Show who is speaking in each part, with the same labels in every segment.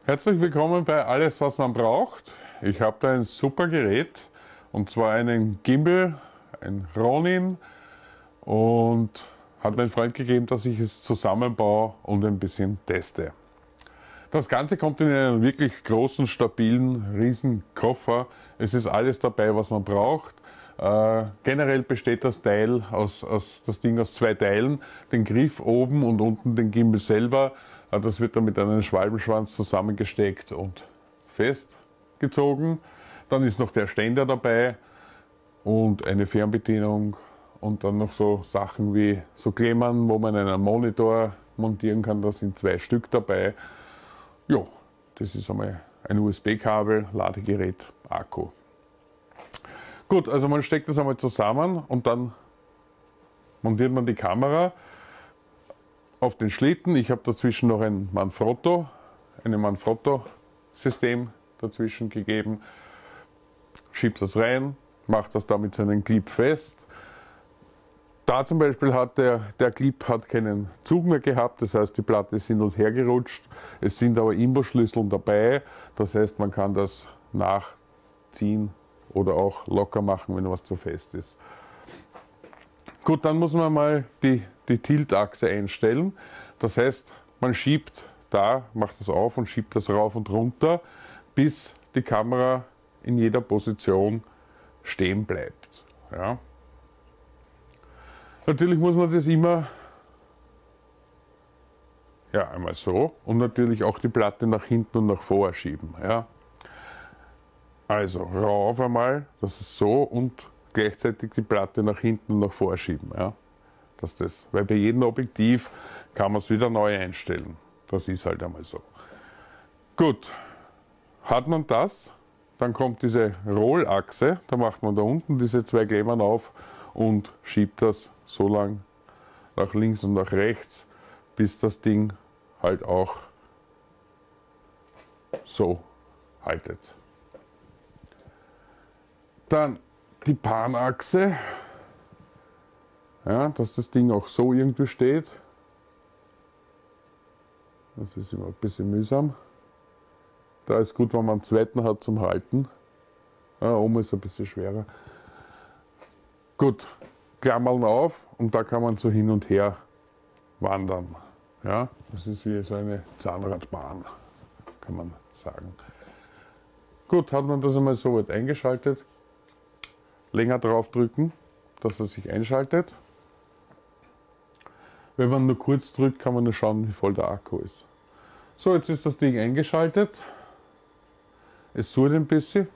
Speaker 1: Herzlich willkommen bei Alles, was man braucht. Ich habe da ein super Gerät, und zwar einen Gimbal, ein Ronin, und hat mein Freund gegeben, dass ich es zusammenbaue und ein bisschen teste. Das Ganze kommt in einen wirklich großen, stabilen, riesen Koffer. Es ist alles dabei, was man braucht. Generell besteht das Teil das Ding aus zwei Teilen, den Griff oben und unten den Gimbal selber. Das wird dann mit einem Schwalbenschwanz zusammengesteckt und festgezogen. Dann ist noch der Ständer dabei und eine Fernbedienung und dann noch so Sachen wie so Klemmern, wo man einen Monitor montieren kann. Da sind 2 Stück dabei. Ja, das ist einmal ein USB-Kabel, Ladegerät, Akku. Gut, also man steckt das einmal zusammen und dann montiert man die Kamera auf den Schlitten. Ich habe dazwischen noch ein Manfrotto-System dazwischen gegeben. Schiebt das rein, macht das da mit seinem Clip fest. Da zum Beispiel hat der Clip hat keinen Zug mehr gehabt, das heißt die Platte ist hin und her gerutscht. Es sind aber Imbusschlüssel dabei, das heißt man kann das nachziehen oder auch locker machen, wenn was zu fest ist. Gut, dann muss man mal die Tiltachse einstellen. Das heißt, man schiebt da, macht das auf und schiebt das rauf und runter, bis die Kamera in jeder Position stehen bleibt. Ja. Natürlich muss man das immer einmal so und natürlich auch die Platte nach hinten und nach vor schieben. Ja. Also rauf einmal, das ist so, und gleichzeitig die Platte nach hinten und nach vor schieben. Ja. Weil bei jedem Objektiv kann man es wieder neu einstellen. Das ist halt einmal so. Gut, hat man das, dann kommt diese Rollachse, da macht man da unten diese 2 Klemmern auf und schiebt das so lang nach links und nach rechts, bis das Ding halt auch so haltet. Dann die Panachse, ja, dass das Ding auch so irgendwie steht. Das ist immer ein bisschen mühsam. Da ist gut, wenn man einen zweiten hat zum Halten. Oben ist es ein bisschen schwerer. Gut, Klammern auf und da kann man so hin und her wandern. Ja, das ist wie so eine Zahnradbahn, kann man sagen. Gut, hat man das einmal so weit eingeschaltet. Länger drauf drücken, dass er sich einschaltet. Wenn man nur kurz drückt, kann man nur schauen, wie voll der Akku ist. So, jetzt ist das Ding eingeschaltet. Es surrt ein bisschen.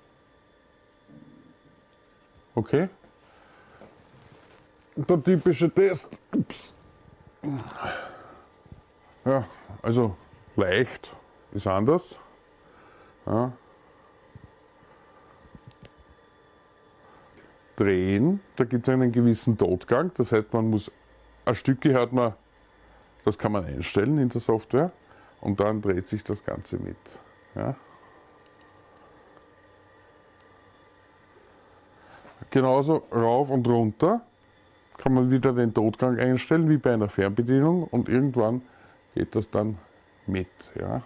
Speaker 1: Okay. Der typische Test. Ups. Ja, also leicht ist anders. Ja. Drehen, da gibt es einen gewissen Totgang, das heißt, man muss ein Stückchen hat man, das kann man einstellen in der Software, und dann dreht sich das Ganze mit. Ja. Genauso rauf und runter kann man wieder den Totgang einstellen, wie bei einer Fernbedienung, und irgendwann geht das dann mit. Ja.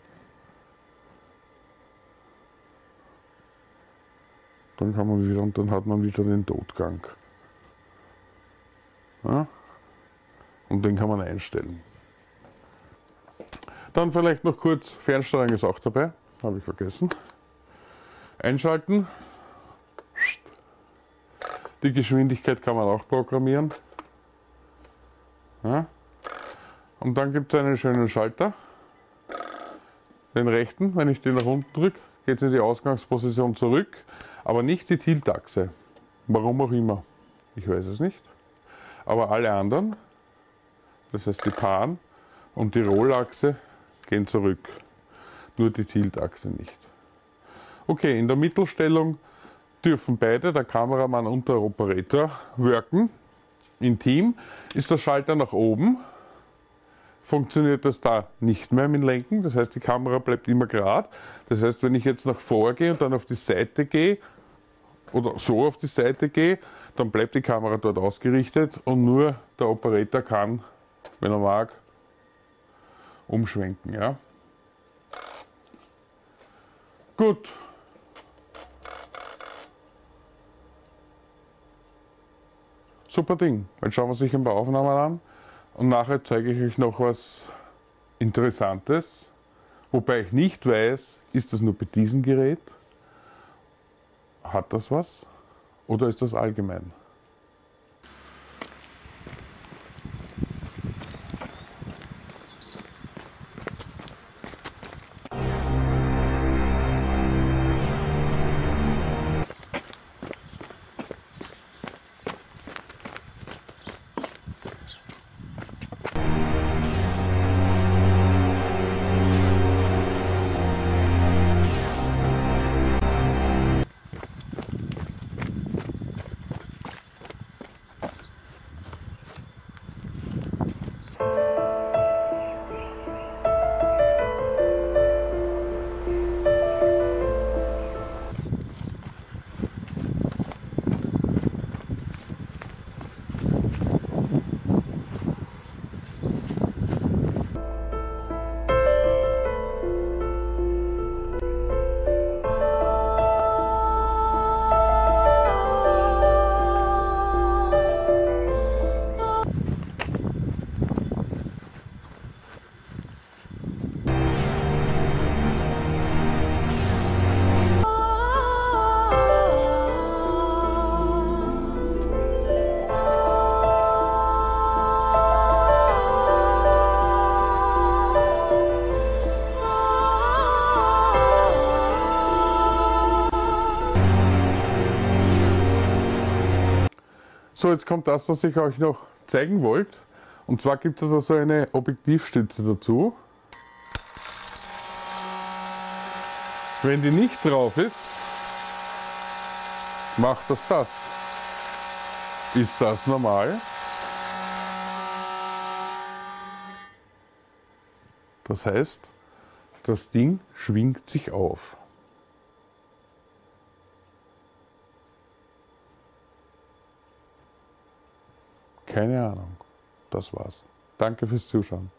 Speaker 1: Dann hat man wieder den Totgang. Ja. Und den kann man einstellen. Dann vielleicht noch kurz, Fernsteuerung ist auch dabei, habe ich vergessen. Einschalten. Die Geschwindigkeit kann man auch programmieren. Ja. Und dann gibt es einen schönen Schalter. Den rechten, wenn ich den nach unten drücke, geht es in die Ausgangsposition zurück, aber nicht die Tiltachse. Warum auch immer. Ich weiß es nicht. Aber alle anderen, das heißt die Pan und die Rollachse, gehen zurück. Nur die Tiltachse nicht. Okay, in der Mittelstellung dürfen beide, der Kameramann und der Operator, worken. Im Team ist der Schalter nach oben. Funktioniert das da nicht mehr mit dem Lenken, das heißt die Kamera bleibt immer gerade. Das heißt, wenn ich jetzt nach vor gehe und dann auf die Seite gehe oder so auf die Seite gehe, dann bleibt die Kamera dort ausgerichtet und nur der Operator kann, wenn er mag, umschwenken. Ja. Gut. Super Ding. Jetzt schauen wir sich ein paar Aufnahmen an und nachher zeige ich euch noch was Interessantes. Wobei ich nicht weiß, ist das nur bei diesem Gerät? Hat das was? Oder ist das allgemein? So, jetzt kommt das, was ich euch noch zeigen wollte. Und zwar gibt es also so eine Objektivstütze dazu. Wenn die nicht drauf ist, macht das das. Ist das normal? Das heißt, das Ding schwingt sich auf. Keine Ahnung. Das war's. Danke fürs Zuschauen.